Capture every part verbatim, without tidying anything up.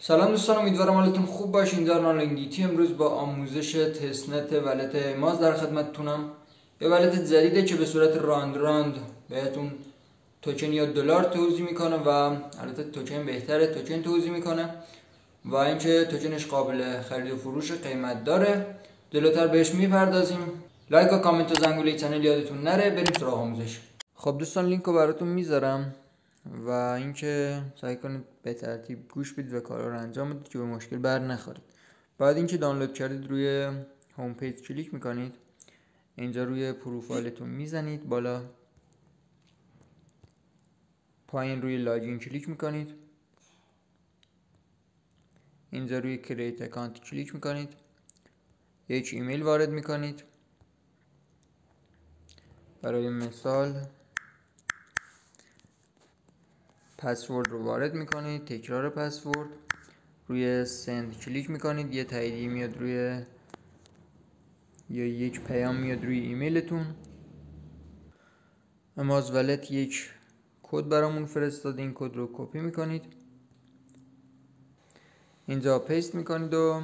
سلام دوستان، امیدوارم حالتون خوب باشه. اینجا نالنگیتی امروز با آموزش تستنت ولت ماز در خدمتتونم. یه ولت جدیده که به صورت راند راند بهتون توکن یا دلار توزیع میکنه و البته توکن بهتره توکن توزیع میکنه و اینکه توکنش قابل خرید و فروش قیمت داره. جلوتر بهش میپردازیم. لایک و کامنت و زنگوله چنل یادتون نره. بریم سراغ آموزش. خب دوستان، لینک رو براتون میذارم و اینکه سعی کنید به ترتیب گوش بدید و کارا رو انجام بدید که به مشکل بر نخورید. بعد اینکه دانلود کردید روی هوم پیج کلیک میکنید، اینجا روی پروفایلتون میزنید بالا، پایین روی لاگین کلیک میکنید، اینجا روی کریت اکانت کلیک میکنید، یک ایمیل وارد میکنید. برای مثال پسورد رو وارد میکنید، تکرار پسورد، روی سند کلیک میکنید، یه تاییدیه میاد روی یا یک پیام میاد روی ایمیلتون. ماز ولت یک کد برامون فرستاده، این کد رو کپی میکنید، اینجا پیست میکنید و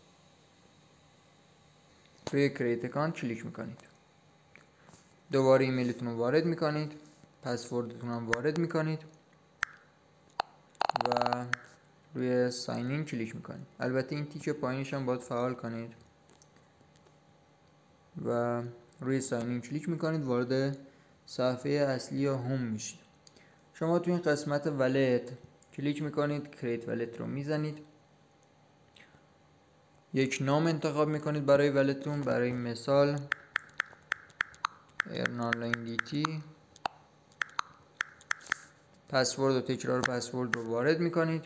روی کریت اکانت کلیک میکنید. دوباره ایمیلتون رو وارد میکنید، پسوردتون هم وارد میکنید و روی ساین این کلیک میکنید. البته این تیک پایینش هم باید فعال کنید و روی ساین این کلیک میکنید، وارد صفحه اصلی یا هوم میشید. شما تو این قسمت ولت کلیک میکنید، کریت ولت رو میزنید، یک نام انتخاب میکنید برای ولتون. برای مثال ارنالنگیتی، پسورد و تکرار پسورد رو وارد میکنید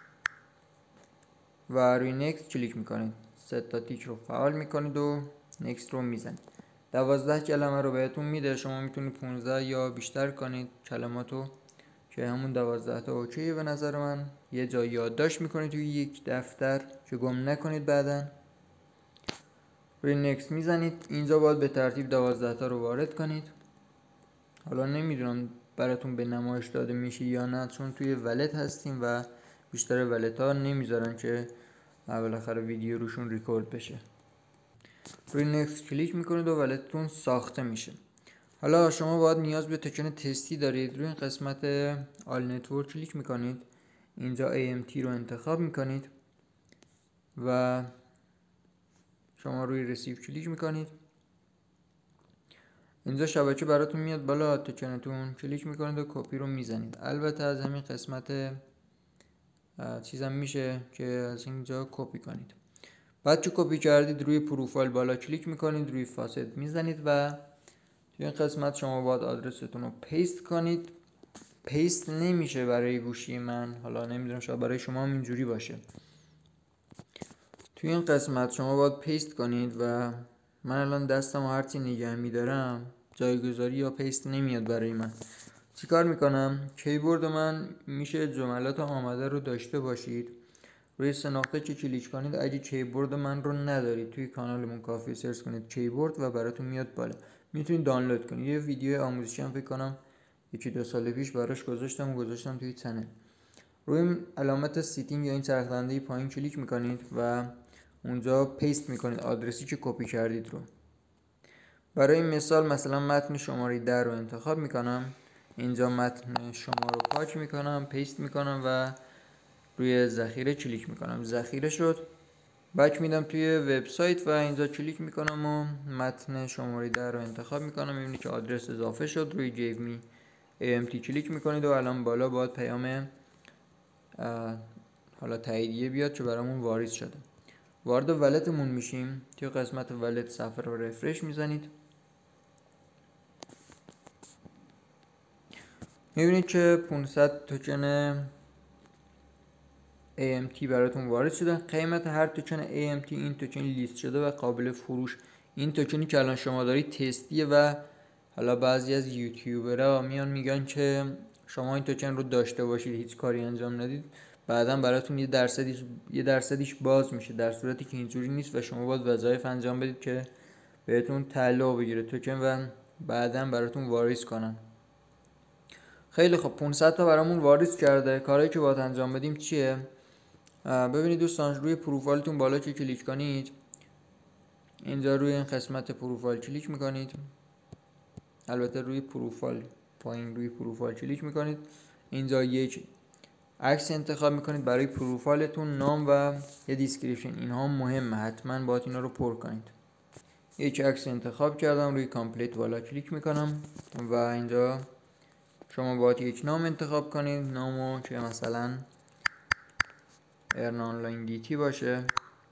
و روی نکست کلیک میکنید. سه تا تیک رو فعال میکنید و نکست رو میزنید. دوازده کلمه رو بهتون میده، شما میتونید پونزده یا بیشتر کنید کلماتو که همون دوازده تا اوکیه به نظر من. یه جای یادداشت میکنید توی یک دفتر که گم نکنید. بعدن روی نکست میزنید. اینجا باید به ترتیب دوازده تا رو وارد کنید. حالا نمیدونم براتون به نمایش داده میشه یا نه، چون توی ولت هستیم و بیشتر ولت ها نمیذارن که بالاخره ویدیو روشون ریکورد بشه. روی نکست کلیک میکنید و ولتتون ساخته میشه. حالا شما باید نیاز به توکن تستی دارید. روی این قسمت آل نتورک کلیک میکنید، اینجا ای ام تی رو انتخاب میکنید و شما روی رسیو کلیک میکنید. اینجا شبکه براتون میاد بالا، توکنتون کلیک میکنید و کپی رو میزنید. البته از همین قسمت چیزم میشه که از اینجا کپی کنید. بعد که کپی کردید روی پروفایل بالا کلیک میکنید، روی فاست میزنید و توی این قسمت شما باید آدرستون رو پیست کنید. پیست نمیشه برای گوشی من، حالا نمیدونم شاید برای شما هم اینجوری باشه. توی این قسمت شما باید پیست کنید و من الان دستم هرچی نگه میدارم جایگذاری یا پیست نمیاد برای من. چیکار میکنم؟ کیبورد من میشه جملات آماده رو داشته باشید. روی سه نقطه که کلیک کنید، اگه کیبورد من رو ندارید توی کانالمون کافی سرچ کنید کیبورد و براتون میاد بالا، میتونید دانلود کنید. یه ویدیو آموزشی هم فکر کنم یکی دو سال پیش براش گذاشتم و گذاشتم توی چنل. روی علامت سیتینگ یا این چرخدنده پایین کلیک میکنید و اونجا پیست میکنید آدرسی که کپی کردید رو. برای مثال مثلا متن شماره ده رو انتخاب میکنم، اینجا متن شما رو پاک میکنم، پیست میکنم و روی ذخیره کلیک میکنم. ذخیره شد. بک میدم توی وبسایت و اینجا کلیک میکنم و متن شماره ده رو انتخاب میکنم. میبینید که آدرس اضافه شد. روی گیو می ای ام تی کلیک میکنید و الان بالا باید پیام حالا تاییدیه بیاد که برامون واریز شده. وارد ولتمون میشیم. توی قسمت ولت صفحه رو رفرش میزنید، میبینید که پانصد توکن ای ام تی براتون وارد شده. قیمت هر توکن ای ام تی این توکن لیست شده و قابل فروش. این توکنی که الان شما دارید تستیه و حالا بعضی از یوتیوبرها میان میگن که شما این توکن رو داشته باشید هیچ کاری انجام ندید، بعدا براتون یه درصدیش یه درصدیش باز میشه، در صورتی که اینجوری نیست و شما باید وظایف انجام بدید که بهتون تعلق بگیره توکن و بعدا براتون واریز کنن. خیلی خب، پانصد تا برامون واریز کرده. کاری که باید انجام بدیم چیه؟ ببینید دوستان، روی پروفایلتون بالا که کلیک کنید، اینجا روی این قسمت پروفایل کلیک میکنید. البته روی پروفایل پایین روی پروفایل کلیک میکنید. اینجا یک عکس انتخاب میکنید برای پروفایلتون، نام و یه دیسکریپشن. اینها مهمه، حتما باید اینا رو پر کنید. یک عکس انتخاب کردم، روی کامپلیت بالا کلیک میکنم و اینجا شما باید یک نام انتخاب کنید. نامو که مثلا ارن آنلاین دیتی باشه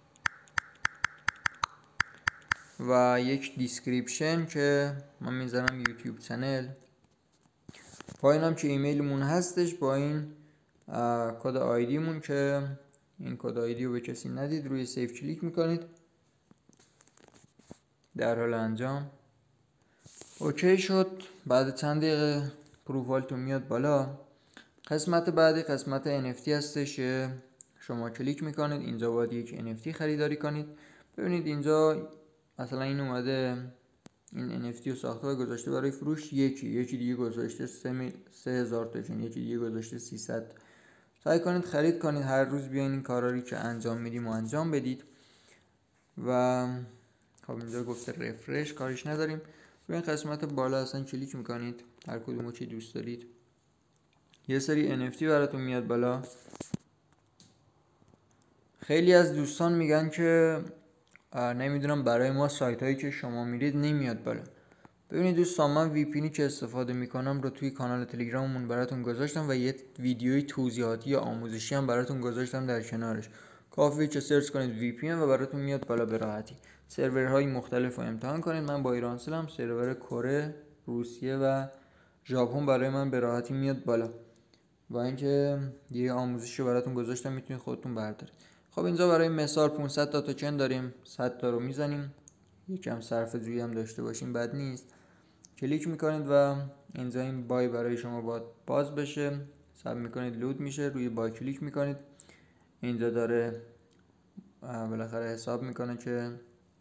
و یک دیسکریپشن که من میذارم یوتیوب چنل. پایینم که ایمیلمون هستش با این کد آیدیمون که این کد آیدی رو به کسی ندید. روی سیو کلیک میکنید. در حال انجام. اوکی شد. بعد چند دقیقه پروفایلتون میاد بالا. قسمت بعدی قسمت ان اف تی هستش. شما کلیک میکنید. اینجا باید یک ان اف تی خریداری کنید. ببینید اینجا مثلا این اومده این ان اف تی رو ساخته و گذاشته برای فروش. یکی یکی دیگه گذاشته سه هزار توکن، یکی دیگه گذاشته سیصد. سعی کنید خرید کنید. هر روز بیاین این کارا که انجام میدیم و انجام بدید. و خب اینجا گفته رفرش، کارش نداریم. روی این قسمت بالا اصلا کلیک میکنید، هر کدومو که دوست دارید. یه سری ان اف تی براتون میاد بالا. خیلی از دوستان میگن که نمیدونم برای ما سایت هایی که شما میرید نمیاد بالا. ببینید دوستان، من وی پی ان که استفاده میکنم رو توی کانال تلگراممون براتون گذاشتم و یه ویدیوی توضیحاتی یا آموزشی هم براتون گذاشتم در کنارش. کافیه که سرچ کنید وی پی ان و براتون میاد بالا به راحتی. سرورهای مختلف رو امتحان کنید. من با ایرانسلم، سرور کره، روسیه و ژاپن برای من به راحتی میاد بالا. با اینکه یه آموزشی براتون گذاشتم، میتونید خودتون بردارید. خب اینجا برای مثال پانصد تا توکن داریم، صد تا رو میزنیم. یکم صرفه جویی هم داشته باشیم بد نیست. کلیک میکنید و اینجا این بای برای شما باید باز بشه. صبر میکنید لود میشه. روی بای کلیک میکنید. اینجا داره بالاخره حساب میکنه که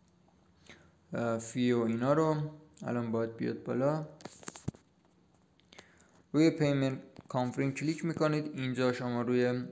فی و اینا رو. الان باید بیاد بالا. روی پیمنت کانفرم کلیک میکنید. اینجا شما روی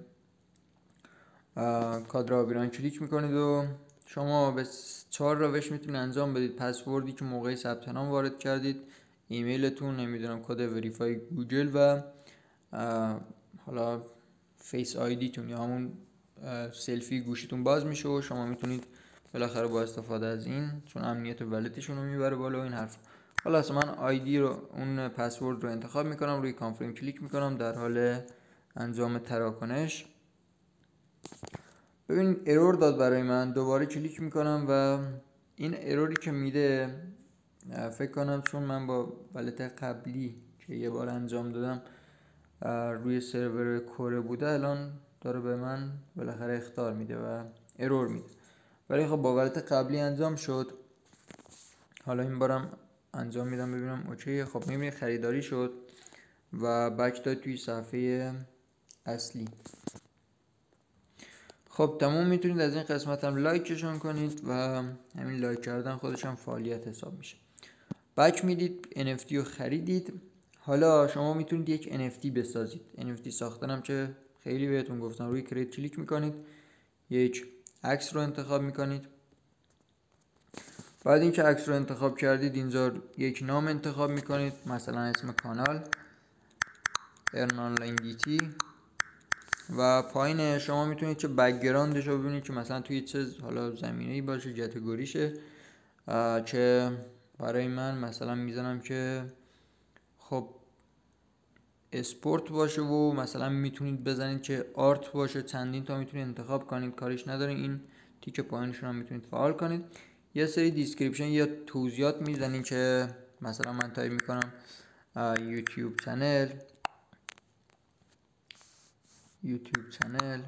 کادر آبیران کلیک میکنید و شما به چهار روش میتونید انجام بدید. پسوردی که موقع ثبت نام وارد کردید، ایمیلتون، نمیدونم کد وریفای گوگل و حالا فیس آیدی تون یا همون سلفی گوشیتون باز میشه و شما میتونید بالاخره با استفاده از این، چون امنیت ولتشون رو میبره بالا و این حرف. خلاص من آیدی رو، اون پسورد رو انتخاب میکنم. روی کانفرم کلیک میکنم در حال انجام تراکنش. ببین ارور داد برای من. دوباره کلیک میکنم و این اروری که میده فکر کنم چون من با ولت قبلی که یه بار انجام دادم روی سرور کره بوده، الان داره به من بالاخره اخطار میده و ارور میده. ولی خب با ولت قبلی انجام شد. حالا این بارم انجام میدم ببینم اوکیه. خب میبینید خریداری شد و بک داد توی صفحه اصلی. خب تموم. میتونید از این قسمت هم لایکشون کنید و همین لایک کردن خودش هم فعالیت حساب میشه. بک میدید، ان اف تی رو خریدید. حالا شما میتونید یک ان اف تی بسازید. ان اف تی ساختن هم که خیلی بهتون گفتم. روی کریت کلیک میکنید، یک عکس رو انتخاب میکنید. بعد اینکه عکس رو انتخاب کردید، اینجا یک نام انتخاب میکنید، مثلا اسم کانال ارن آنلاین دیتی و پایین شما میتونید که بک‌گراندش رو ببینید که مثلا توی چه حالا زمینه‌ای باشه، کاتگوریشه. که برای من مثلا میزنم که خب اسپورت باشه و مثلا میتونید بزنید که آرت باشه. چندین تا میتونید انتخاب کنید، کاریش نداره. این تیک پایینشون هم میتونید فعال کنید. یه سری دیسکریپشن یا توضیحات میزنید که مثلا من تایپ میکنم یوتیوب چنل یوتیوب چنل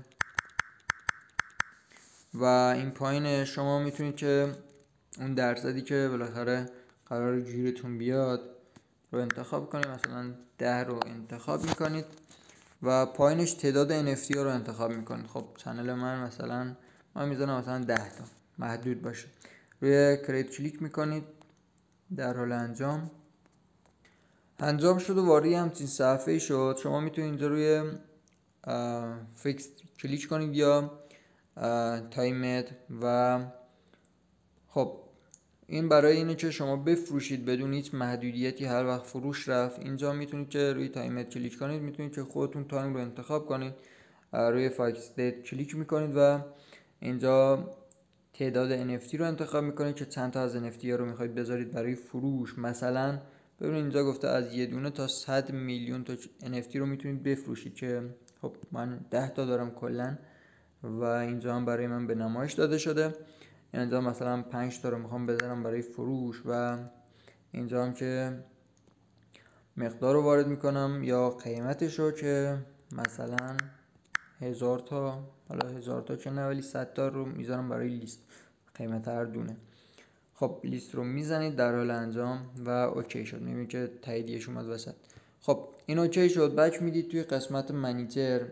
و این پایین شما میتونید که اون درصدی که بالاخره قرار گیرتون بیاد رو انتخاب کنید. مثلا ده رو انتخاب میکنید و پایینش تعداد ان اف تی رو انتخاب میکنید. خب چنل من مثلا من میذارم مثلا ده تا، محدود باشه. روی کریت کلیک میکنید. در حال انجام انجام شد و وارد همچین صفحه شد. شما میتونید اینجا روی فیکس کلیک کنید یا تایمد و خب این برای اینه که شما بفروشید بدون هیچ محدودیتی. هر وقت فروش رفت اینجا میتونید که روی تایمد کلیک کنید، میتونید که خودتون تایم رو انتخاب کنید، روی فیکس دیت کلیک میکنید و اینجا تعداد ان اف تی رو انتخاب میکنید که چند تا از ان اف تی ها رو میخواید بذارید برای فروش. مثلا ببینید اینجا گفته از یه دونه تا صد میلیون تا ان اف تی رو میتونید بفروشید که خب من ده تا دارم کلا و اینجا هم برای من به نمایش داده شده. اینجا مثلا پنج تا رو میخوام بذارم برای فروش و اینجا هم که مقدار رو وارد میکنم یا قیمتش رو که مثلا هزار تا، حالا هزار تا که نه ولی صد تا رو میذارم برای لیست، قیمت هر دونه. خب لیست رو میزنید در حال انجام و اوکی شد. میبینید که تاییدیه‌اش اومد وسط. خب این اوکی شد. بک میدید توی قسمت منیجر،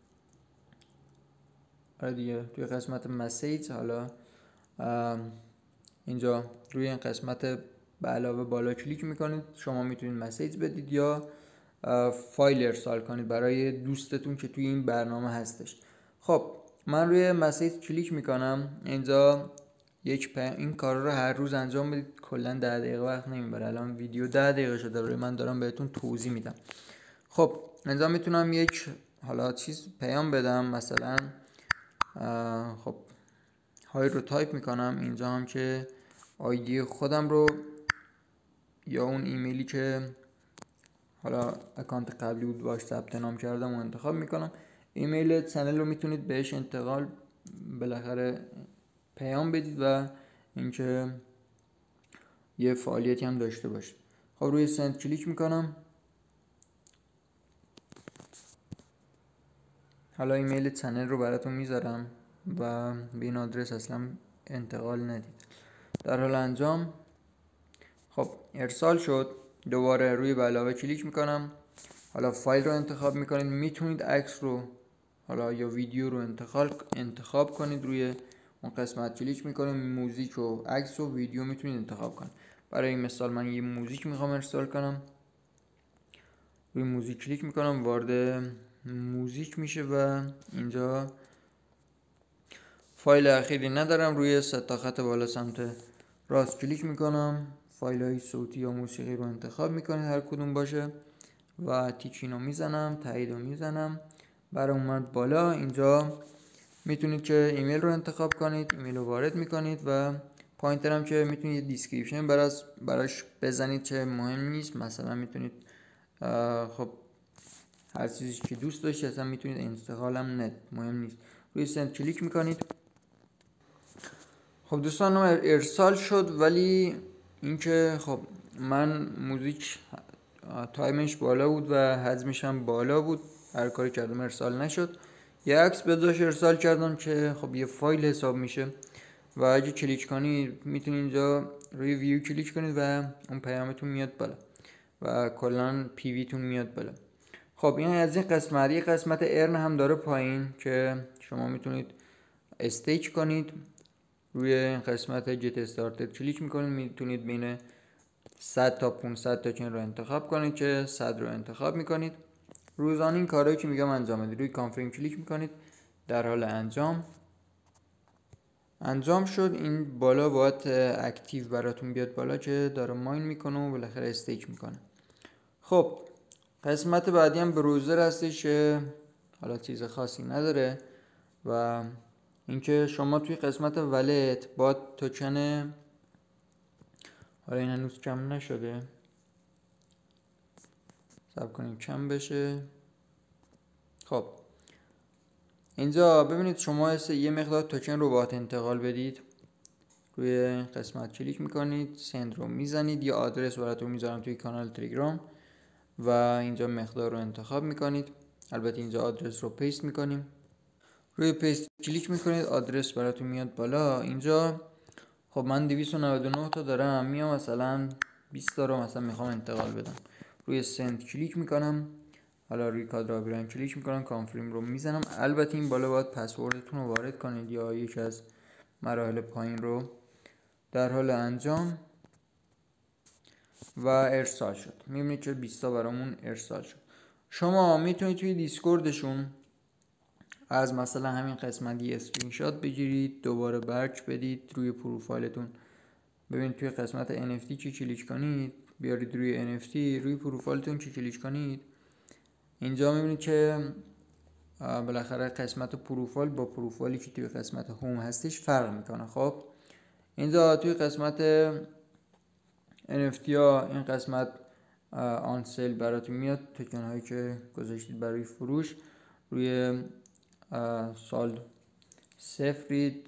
آره دیگه توی قسمت مسیج. حالا اینجا روی این قسمت به علاوه بالا کلیک میکنید. شما میتونید مسیج بدید یا فایل ارسال کنید برای دوستتون که توی این برنامه هستش. خب من روی مسیج کلیک میکنم. اینجا یک پ... این کار رو هر روز انجام بدید. کلا ده دقیقه وقت نمیبره. الان ویدیو ده دقیقه شده روی من دارم بهتون توضیح میدم. خب اینجا میتونم یک حالا چیز پیام بدم، مثلا خب های رو تایپ میکنم. اینجا هم که آیدی خودم رو یا اون ایمیلی که حالا اکانت قبلی بود باش ثبت نام کردم و انتخاب میکنم. ایمیل چنل رو میتونید بهش انتقال بالاخره پیام بدید و اینکه یه فعالیتی هم داشته باشه. خب روی سند کلیک میکنم. حالا ایمیل چنل رو براتون میذارم و به این آدرس اصلا انتقال ندید. در حال انجام خب ارسال شد. دوباره روی به علاوه کلیک میکنم. حالا فایل رو انتخاب میکنید. میتونید عکس رو حالا یا ویدیو رو انتخاب انتخاب کنید. روی اون قسمت کلیک میکنید. موزیک و عکس و ویدیو میتونید انتخاب کنید. برای این مثال من یه موزیک میخوام ارسال کنم. روی موزیک کلیک میکنم، وارد موزیک میشه و اینجا فایل اخیری ندارم. روی سه تا خط بالا سمت راست کلیک میکنم. فایل های صوتی یا موسیقی رو انتخاب میکنید هر کدوم باشه و تیکینو میزنم، تایید رو میزنم. برای اومد بالا. اینجا میتونید که ایمیل رو انتخاب کنید، ایمیل رو وارد میکنید و پوینتر هم که میتونید یه دیسکریپشن براش براش بزنید که مهم نیست. مثلا میتونید خب هر چیزی که دوست داشتید اصلا میتونید انتقال هم ند، مهم نیست. روی سند کلیک میکنید. خب دوستان ارسال شد، ولی اینکه خب من موزیک تایمش بالا بود و حجمش هم بالا بود، هر کاری کردم ارسال نشد. یه عکس بذارش ارسال کردم که خب یه فایل حساب میشه و اگه کلیک کنید میتونید اینجا روی ویو کلیک کنید و اون پیامتون میاد بالا و کلا پی وی تون میاد بالا. خب این از این قسمت. یه قسمت ارن هم داره پایین که شما میتونید استیک کنید. روی این قسمت گت استارتد کلیک میکنید. میتونید بین صد تا پانصد تا چین رو انتخاب کنید که صد رو انتخاب میکنید. روزانه این کارهایی که میگم انجام بدید. روی کانفرم کلیک میکنید. در حال انجام انجام شد. این بالا باید اکتیو براتون بیاد بالا که داره ماین میکنه و بالاخره استیک میکنه. خب قسمت بعدی هم بروزر هستش که حالا چیز خاصی نداره و اینکه شما توی قسمت ولت با توکن، حالا این هنوز کم نشده، صبر کنیم کم بشه. خب اینجا ببینید شما یه مقدار توکن رو باید انتقال بدید. روی قسمت کلیک میکنید، سند رو میزنید، یه آدرس براتون میذارم توی کانال تلگرام و اینجا مقدار رو انتخاب میکنید. البته اینجا آدرس رو پیست میکنیم. روی پیست کلیک میکنید، آدرس براتون میاد بالا. اینجا خب من دویست و نود و نه تا دارم، میام مثلا بیست تا رو مثلا میخوام انتقال بدم. روی سند کلیک میکنم. حالا روی کادر کلیک میکنم، کانفرم رو میزنم. البته این بالا باید پسوردتون رو وارد کنید یا یکی از مراحل پایین رو. در حال انجام و ارسال شد. میبینید که بیست تا برامون ارسال شد. شما میتونید توی دیسکوردشون از مثلا همین قسمت یه اسکرین شات بگیرید، دوباره برک بدید روی پروفایلتون. ببینید توی قسمت ان اف تی چی کلیک کنید، بیارید روی ان اف تی، روی پروفایلتون چی کلیک کنید، اینجا میبینید که بالاخره قسمت پروفایل با پروفایلی که توی قسمت هوم هستش فرق میکنه. خب اینجا توی قسمت ان اف تی ها این قسمت آن سیل براتون میاد، توکن هایی که گذاشتید برای فروش روی سال صفرید،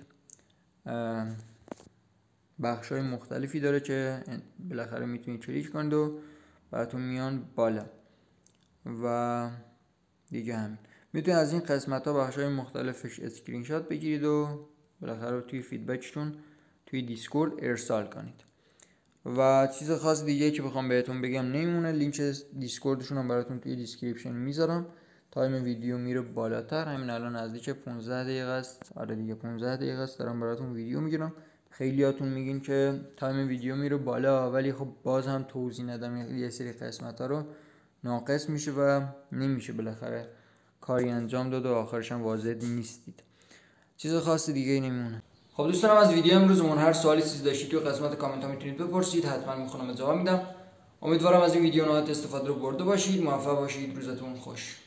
بخش های مختلفی داره که بالاخره میتونید کلیک کنید و براتون میان بالا. و دیگه همین، میتونید از این قسمت ها بخش های مختلفش اسکرین شات بگیرید و بالاخره توی فیدبکتون توی دیسکورد ارسال کنید. و چیز خاص دیگه که بخوام بهتون بگم نمیمونه، لینک دیسکوردشون هم براتون توی دیسکریپشن میذارم. تایم ویدیو میره بالاتر، همین الان نزدیک پانزده دقیقه است. آره دیگه پانزده دقیقه است دارم براتون ویدیو میگیرم. خیلیاتون میگین که تایم ویدیو میره بالا، ولی خب باز هم توضیح ندم، یه سری قسمت ها رو ناقص میشه و نمیشه بالاخره کاری انجام داد و آخرش هم واضح نیستید. چیز خاص دیگه ای نمیمونه. خب دوستانم، از ویدیو امروزمون هر سوالی چیزی داشتید توی قسمت کامنت ها میتونید بپرسید، حتما میخونم جواب میدم. امیدوارم از این ویدیو نهایت استفاده رو برده باشید. موفق باشید، روزتون خوش.